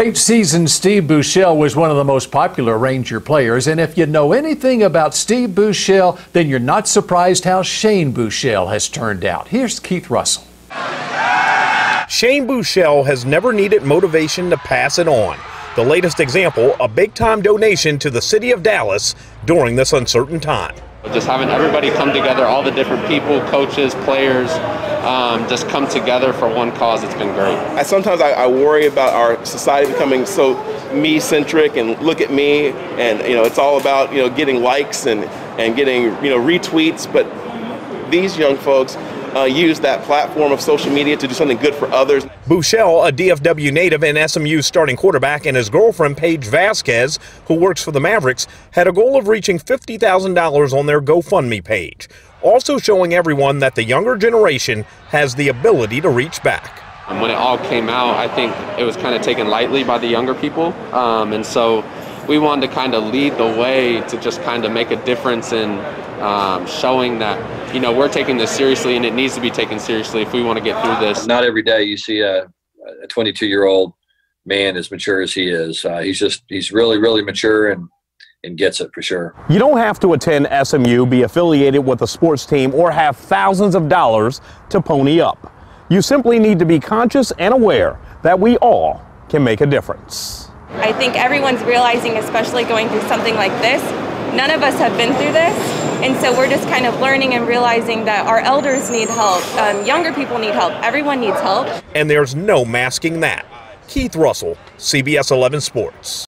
great season, Steve Buechele was one of the most popular Ranger players. And if you know anything about Steve Buechele, then you're not surprised how Shane Buechele has turned out. Here's Keith Russell. Shane Buechele has never needed motivation to pass it on. The latest example, a big-time donation to the city of Dallas during this uncertain time. Just having everybody come together, all the different people, coaches, players, just come together for one cause. It's been great. Sometimes I worry about our society becoming so me-centric and look at me, and it's all about getting likes and getting retweets. But these young folks use that platform of social media to do something good for others. Buechele, a DFW native and SMU's starting quarterback, and his girlfriend Paige Vasquez, who works for the Mavericks, had a goal of reaching $50,000 on their GoFundMe page, also showing everyone that the younger generation has the ability to reach back. And when it all came out, I think it was kind of taken lightly by the younger people, and so we wanted to kind of lead the way to just kind of make a difference in showing that we're taking this seriously, and it needs to be taken seriously if we want to get through this. Not every day you see a 22-year-old man as mature as he is. He's really, really mature and gets it for sure. You don't have to attend SMU, be affiliated with a sports team, or have thousands of dollars to pony up. You simply need to be conscious and aware that we all can make a difference. I think everyone's realizing, especially going through something like this, none of us have been through this, and so we're just kind of learning and realizing that our elders need help, younger people need help, everyone needs help. And there's no masking that. Keith Russell, CBS 11 Sports.